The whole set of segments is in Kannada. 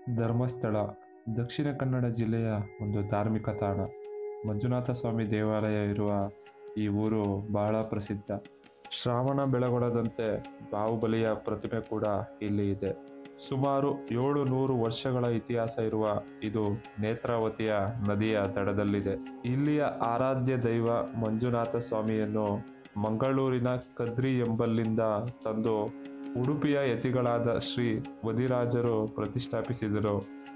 ಧರ್ಮಸ್ಥಳ ದಕ್ಷಿಣ ಕನ್ನಡ ಜಿಲ್ಲೆಯ ಒಂದು ಧಾರ್ಮಿಕ ತಾಣ. ಮಂಜುನಾಥ ಸ್ವಾಮಿ ದೇವಾಲಯ ಇರುವ ಈ ಊರು ಬಹಳ ಪ್ರಸಿದ್ಧ. ಶ್ರಾವಣ ಬೆಳಗೊಳದಂತೆ ಬಾಹುಬಲಿಯ ಪ್ರತಿಮೆ ಕೂಡ ಇಲ್ಲಿ ಇದೆ. ಸುಮಾರು 700 ವರ್ಷಗಳ ಇತಿಹಾಸ ಇರುವ ಇದು ನೇತ್ರಾವತಿಯ ನದಿಯ ದಡದಲ್ಲಿದೆ. ಇಲ್ಲಿಯ ಆರಾಧ್ಯ ದೈವ ಮಂಜುನಾಥ ಸ್ವಾಮಿಯನ್ನು ಮಂಗಳೂರಿನ ಕದ್ರಿ ಎಂಬಲ್ಲಿಂದ ತಂದು ಉಡುಪಿಯ ಯತಿಗಳಾದ ಶ್ರೀ ವದಿರಾಜರು ಪ್ರತಿಷ್ಠಾಪಿಸಿದರು.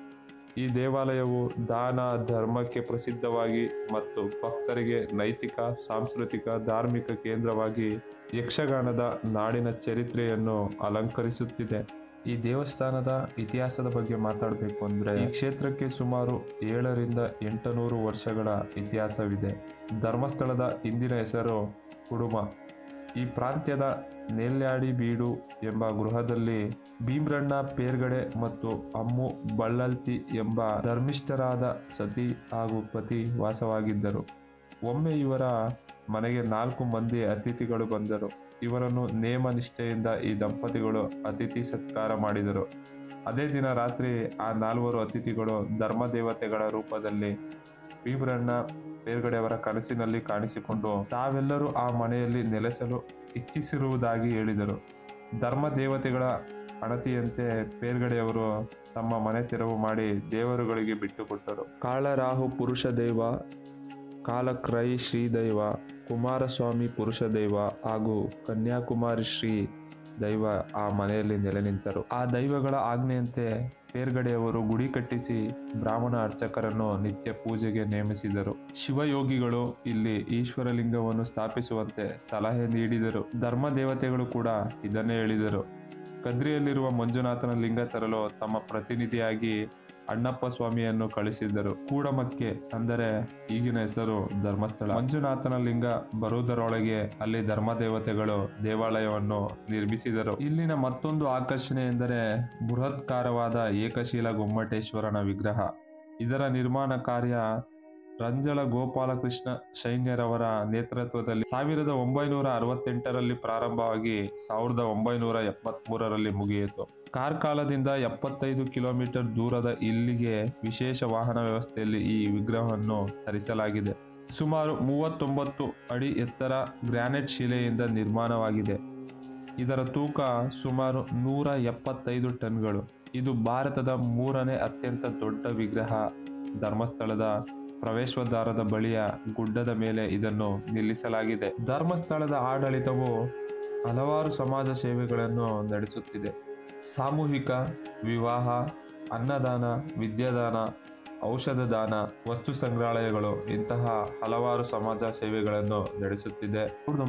ಈ ದೇವಾಲಯವು ದಾನ ಧರ್ಮಕ್ಕೆ ಪ್ರಸಿದ್ಧವಾಗಿ ಮತ್ತು ಭಕ್ತರಿಗೆ ನೈತಿಕ, ಸಾಂಸ್ಕೃತಿಕ, ಧಾರ್ಮಿಕ ಕೇಂದ್ರವಾಗಿ ಯಕ್ಷಗಾನದ ನಾಡಿನ ಚರಿತ್ರೆಯನ್ನು ಅಲಂಕರಿಸುತ್ತಿದೆ. ಈ ದೇವಸ್ಥಾನದ ಇತಿಹಾಸದ ಬಗ್ಗೆ ಮಾತಾಡಬೇಕು ಅಂದರೆ, ಈ ಕ್ಷೇತ್ರಕ್ಕೆ ಸುಮಾರು 700ರಿಂದ 800 ವರ್ಷಗಳ ಇತಿಹಾಸವಿದೆ. ಧರ್ಮಸ್ಥಳದ ಇಂದಿನ ಹೆಸರು ಕುಡುಮ. ಈ ಪ್ರಾಂತ್ಯದ ನೆಲ್ಯಾಡಿ ಬೀಡು ಎಂಬ ಗೃಹದಲ್ಲಿ ಭೀಮ್ರಣ್ಣ ಪೇರ್ಗಡೆ ಮತ್ತು ಅಮ್ಮು ಬಳ್ಳಲ್ತಿ ಎಂಬ ಧರ್ಮಿಷ್ಠರಾದ ಸತಿ ಹಾಗೂ ಪತಿ ವಾಸವಾಗಿದ್ದರು. ಒಮ್ಮೆ ಇವರ ಮನೆಗೆ 4 ಮಂದಿ ಅತಿಥಿಗಳು ಬಂದರು. ಇವರನ್ನು ನೇಮ ನಿಷ್ಠೆಯಿಂದ ಈ ದಂಪತಿಗಳು ಅತಿಥಿ ಸತ್ಕಾರ ಮಾಡಿದರು. ಅದೇ ದಿನ ರಾತ್ರಿ ಆ 4 ಅತಿಥಿಗಳು ಧರ್ಮದೇವತೆಗಳ ರೂಪದಲ್ಲಿ ಭೀಮ್ರಣ್ಣ ಪೇರ್ಗಡೆಯವರ ಕನಸಿನಲ್ಲಿ ಕಾಣಿಸಿಕೊಂಡು ತಾವೆಲ್ಲರೂ ಆ ಮನೆಯಲ್ಲಿ ನೆಲೆಸಲು ಇಚ್ಛಿಸಿರುವುದಾಗಿ ಹೇಳಿದರು. ಧರ್ಮ ದೇವತೆಗಳ ಅಣತಿಯಂತೆ ಪೇರ್ಗಡೆಯವರು ತಮ್ಮ ಮನೆ ತೆರವು ಮಾಡಿ ದೇವರುಗಳಿಗೆ ಬಿಟ್ಟುಕೊಟ್ಟರು. ಕಾಳರಾಹು ಪುರುಷ ದೈವ, ಕಾಲಕ್ರೈ ಶ್ರೀದೈವ, ಕುಮಾರಸ್ವಾಮಿ ಪುರುಷ ದೈವ ಹಾಗೂ ಕನ್ಯಾಕುಮಾರಿ ಶ್ರೀ ದೈವ ಆ ಮನೆಯಲ್ಲಿ ನೆಲೆ ನಿಂತರು. ಆ ದೈವಗಳ ಆಜ್ಞೆಯಂತೆ ಪೇರ್ಗಡೆಯವರು ಗುಡಿ ಕಟ್ಟಿಸಿ ಬ್ರಾಹ್ಮಣ ಅರ್ಚಕರನ್ನು ನಿತ್ಯ ಪೂಜೆಗೆ ನೇಮಿಸಿದರು. ಶಿವಯೋಗಿಗಳು ಇಲ್ಲಿ ಈಶ್ವರಲಿಂಗವನ್ನು ಸ್ಥಾಪಿಸುವಂತೆ ಸಲಹೆ ನೀಡಿದರು. ಧರ್ಮ ದೇವತೆಗಳು ಕೂಡ ಇದನ್ನೇ ಹೇಳಿದರು. ಕದ್ರಿಯಲ್ಲಿರುವ ಮಂಜುನಾಥನ ಲಿಂಗ ತರಲು ತಮ್ಮ ಪ್ರತಿನಿಧಿಯಾಗಿ ಅಣ್ಣಪ್ಪ ಸ್ವಾಮಿಯನ್ನು ಕಳಿಸಿದ್ದರು. ಕೂಡಮಕ್ಕೆ ಅಂದರೆ ಈಗಿನ ಹೆಸರು ಧರ್ಮಸ್ಥಳ. ಮಂಜುನಾಥನ ಲಿಂಗ ಬರುವುದರೊಳಗೆ ಅಲ್ಲಿ ಧರ್ಮದೇವತೆಗಳು ದೇವಾಲಯವನ್ನು ನಿರ್ಮಿಸಿದರು. ಇಲ್ಲಿನ ಮತ್ತೊಂದು ಆಕರ್ಷಣೆ ಎಂದರೆ ಬೃಹತ್ಕಾರವಾದ ಏಕಶಿಲಾ ಗೊಮ್ಮಟೇಶ್ವರನ ವಿಗ್ರಹ. ಇದರ ನಿರ್ಮಾಣ ಕಾರ್ಯ ರಂಜಳ ಗೋಪಾಲಕೃಷ್ಣ ಶೈನ್ಯರವರ ನೇತೃತ್ವದಲ್ಲಿ 1968ರಲ್ಲಿ ಪ್ರಾರಂಭವಾಗಿ 1973ರಲ್ಲಿ ಮುಗಿಯಿತು. ಕಾರ್ಕಳದಿಂದ 75 ಕಿಲೋಮೀಟರ್ ದೂರದ ಇಲ್ಲಿಗೆ ವಿಶೇಷ ವಾಹನ ವ್ಯವಸ್ಥೆಯಲ್ಲಿ ಈ ವಿಗ್ರಹವನ್ನು ತರಿಸಲಾಗಿದೆ. ಸುಮಾರು 39 ಅಡಿ ಎತ್ತರ ಗ್ರಾನೈಟ್ ಶಿಲೆಯಿಂದ ನಿರ್ಮಾಣವಾಗಿದೆ. ಇದರ ತೂಕ ಸುಮಾರು 175 ಟನ್ಗಳು. ಇದು ಭಾರತದ 3ನೇ ಅತ್ಯಂತ ದೊಡ್ಡ ವಿಗ್ರಹ. ಧರ್ಮಸ್ಥಳದ ಪ್ರವೇಶದ್ವಾರದ ಬಳಿಯ ಗುಡ್ಡದ ಮೇಲೆ ಇದನ್ನು ನಿಲ್ಲಿಸಲಾಗಿದೆ. ಧರ್ಮಸ್ಥಳದ ಆಡಳಿತವು ಹಲವಾರು ಸಮಾಜ ಸೇವೆಗಳನ್ನು ನಡೆಸುತ್ತಿದೆ. ಸಾಮೂಹಿಕ ವಿವಾಹ, ಅನ್ನದಾನ, ವಿದ್ಯಾದಾನ, ಔಷಧ ದಾನ, ವಸ್ತು ಸಂಗ್ರಹಾಲಯಗಳು ಇಂತಹ ಹಲವಾರು ಸಮಾಜ ಸೇವೆಗಳನ್ನು ನಡೆಸುತ್ತಿದೆ.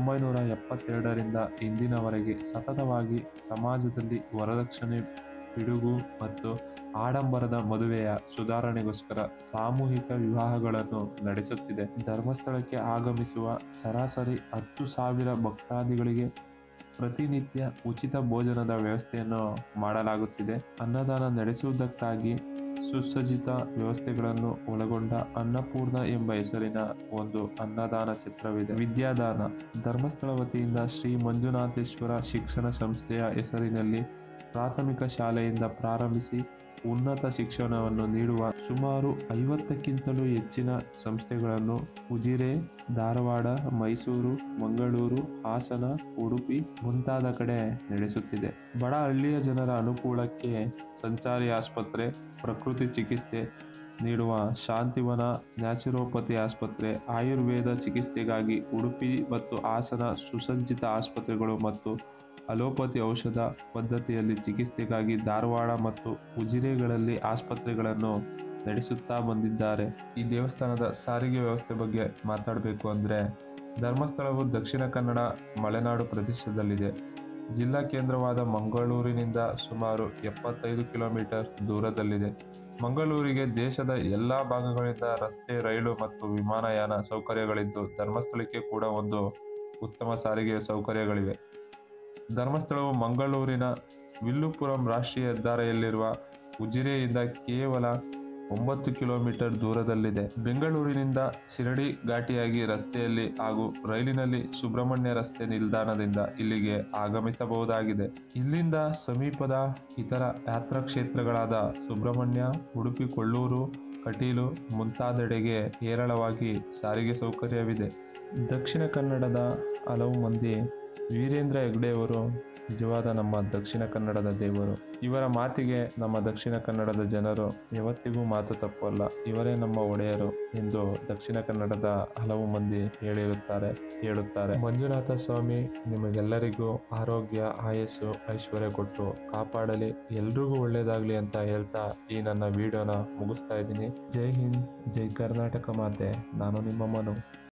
1972ರಿಂದ ಇಂದಿನವರೆಗೆ ಸತತವಾಗಿ ಸಮಾಜದಲ್ಲಿ ವರದಕ್ಷಿಣೆ, ಪಿಡುಗು ಮತ್ತು ಆಡಂಬರದ ಮದುವೆಯ ಸುಧಾರಣೆಗೋಸ್ಕರ ಸಾಮೂಹಿಕ ವಿವಾಹಗಳನ್ನು ನಡೆಸುತ್ತಿದೆ. ಧರ್ಮಸ್ಥಳಕ್ಕೆ ಆಗಮಿಸುವ ಸರಾಸರಿ 10,000 ಭಕ್ತಾದಿಗಳಿಗೆ ಪ್ರತಿನಿತ್ಯ ಉಚಿತ ಭೋಜನದ ವ್ಯವಸ್ಥೆಯನ್ನು ಮಾಡಲಾಗುತ್ತಿದೆ. ಅನ್ನದಾನ ನಡೆಸುವುದಕ್ಕಾಗಿ ಸುಸಜ್ಜಿತ ವ್ಯವಸ್ಥೆಗಳನ್ನು ಒಳಗೊಂಡ ಅನ್ನಪೂರ್ಣ ಎಂಬ ಹೆಸರಿನ ಒಂದು ಅನ್ನದಾನ ಛತ್ರವಿದೆ. ವಿದ್ಯಾದಾನ ಧರ್ಮಸ್ಥಳ ವತಿಯಿಂದ ಶ್ರೀ ಮಂಜುನಾಥೇಶ್ವರ ಶಿಕ್ಷಣ ಸಂಸ್ಥೆಯ ಹೆಸರಿನಲ್ಲಿ ಪ್ರಾಥಮಿಕ ಶಾಲೆಯಿಂದ ಪ್ರಾರಂಭಿಸಿ ಉನ್ನತ ಶಿಕ್ಷಣವನ್ನು ನೀಡುವ ಸುಮಾರು 50ಕ್ಕಿಂತಲೂ ಹೆಚ್ಚಿನ ಸಂಸ್ಥೆಗಳನ್ನು ಉಜಿರೆ, ಧಾರವಾಡ, ಮೈಸೂರು, ಮಂಗಳೂರು, ಹಾಸನ, ಉಡುಪಿ ಮುಂತಾದ ಕಡೆ ನಡೆಸುತ್ತಿದೆ. ಬಡ ಹಳ್ಳಿಯ ಜನರ ಅನುಕೂಲಕ್ಕೆ ಸಂಚಾರಿ ಆಸ್ಪತ್ರೆ, ಪ್ರಕೃತಿ ಚಿಕಿತ್ಸೆ ನೀಡುವ ಶಾಂತಿವನ, ನ್ಯಾಚುರೋಪತಿ ಆಸ್ಪತ್ರೆ, ಆಯುರ್ವೇದ ಚಿಕಿತ್ಸೆಗಾಗಿ ಉಡುಪಿ ಮತ್ತು ಹಾಸನ ಸುಸಜ್ಜಿತ ಆಸ್ಪತ್ರೆಗಳು ಮತ್ತು ಅಲೋಪತಿ ಔಷಧ ಪದ್ಧತಿಯಲ್ಲಿ ಚಿಕಿತ್ಸೆಗಾಗಿ ಧಾರವಾಡ ಮತ್ತು ಉಜಿರೆಗಳಲ್ಲಿ ಆಸ್ಪತ್ರೆಗಳನ್ನು ನಡೆಸುತ್ತಾ ಬಂದಿದ್ದಾರೆ. ಈ ದೇವಸ್ಥಾನದ ಸಾರಿಗೆ ವ್ಯವಸ್ಥೆ ಬಗ್ಗೆ ಮಾತಾಡಬೇಕು ಅಂದರೆ, ಧರ್ಮಸ್ಥಳವು ದಕ್ಷಿಣ ಕನ್ನಡ ಮಲೆನಾಡು ಪ್ರದೇಶದಲ್ಲಿದೆ. ಜಿಲ್ಲಾ ಕೇಂದ್ರವಾದ ಮಂಗಳೂರಿನಿಂದ ಸುಮಾರು 75 ಕಿಲೋಮೀಟರ್ ದೂರದಲ್ಲಿದೆ. ಮಂಗಳೂರಿಗೆ ದೇಶದ ಎಲ್ಲ ಭಾಗಗಳಿಂದ ರಸ್ತೆ, ರೈಲು ಮತ್ತು ವಿಮಾನಯಾನ ಸೌಕರ್ಯಗಳಿದ್ದು, ಧರ್ಮಸ್ಥಳಕ್ಕೆ ಕೂಡ ಒಂದು ಉತ್ತಮ ಸಾರಿಗೆ ಸೌಕರ್ಯಗಳಿವೆ. ಧರ್ಮಸ್ಥಳವು ಮಂಗಳೂರಿನ ವಿಲ್ಲುಪುರಂ ರಾಷ್ಟ್ರೀಯ ಹೆದ್ದಾರಿಯಲ್ಲಿರುವ ಉಜಿರೆಯಿಂದ ಕೇವಲ 9 ಕಿಲೋಮೀಟರ್ ದೂರದಲ್ಲಿದೆ. ಬೆಂಗಳೂರಿನಿಂದ ಶಿರಡಿ ಘಾಟಿಯಾಗಿ ರಸ್ತೆಯಲ್ಲಿ ಹಾಗೂ ರೈಲಿನಲ್ಲಿ ಸುಬ್ರಹ್ಮಣ್ಯ ರಸ್ತೆ ನಿಲ್ದಾಣದಿಂದ ಇಲ್ಲಿಗೆ ಆಗಮಿಸಬಹುದಾಗಿದೆ. ಇಲ್ಲಿಂದ ಸಮೀಪದ ಇತರ ಯಾತ್ರಾ ಕ್ಷೇತ್ರಗಳಾದ ಸುಬ್ರಹ್ಮಣ್ಯ, ಉಡುಪಿ, ಕೊಳ್ಳೂರು, ಕಟೀಲು ಮುಂತಾದೆಡೆಗೆ ಹೇರಳವಾಗಿ ಸಾರಿಗೆ ಸೌಕರ್ಯವಿದೆ. ದಕ್ಷಿಣ ಕನ್ನಡದ ಹಲವು ಮಂದಿ ವೀರೇಂದ್ರ ಹೆಗ್ಗಡೆಯವರು ನಿಜವಾದ ನಮ್ಮ ದಕ್ಷಿಣ ಕನ್ನಡದ ದೇವರು. ಇವರ ಮಾತಿಗೆ ನಮ್ಮ ದಕ್ಷಿಣ ಕನ್ನಡದ ಜನರು ಯಾವತ್ತಿಗೂ ಮಾತು ತಪ್ಪಲ್ಲ. ಇವರೇ ನಮ್ಮ ಒಡೆಯರು ಎಂದು ದಕ್ಷಿಣ ಕನ್ನಡದ ಹಲವು ಮಂದಿ ಹೇಳುತ್ತಾರೆ. ಮಂಜುನಾಥ ಸ್ವಾಮಿ ನಿಮಗೆಲ್ಲರಿಗೂ ಆರೋಗ್ಯ, ಆಯಸ್ಸು, ಐಶ್ವರ್ಯ ಕೊಟ್ಟು ಕಾಪಾಡಲಿ, ಎಲ್ರಿಗೂ ಒಳ್ಳೇದಾಗ್ಲಿ ಅಂತ ಹೇಳ್ತಾ ಈ ನನ್ನ ವಿಡಿಯೋನ ಮುಗಿಸ್ತಾ ಇದ್ದೀನಿ. ಜೈ ಹಿಂದ್, ಜೈ ಕರ್ನಾಟಕ ಮಾತೆ. ನಾನು ನಿಮ್ಮ ಮನು.